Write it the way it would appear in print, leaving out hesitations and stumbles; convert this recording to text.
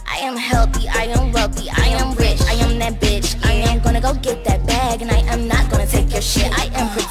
I am healthy, I am wealthy, I am rich, I am that bitch. I am gonna go get that bag, and I am not gonna take your shit. I am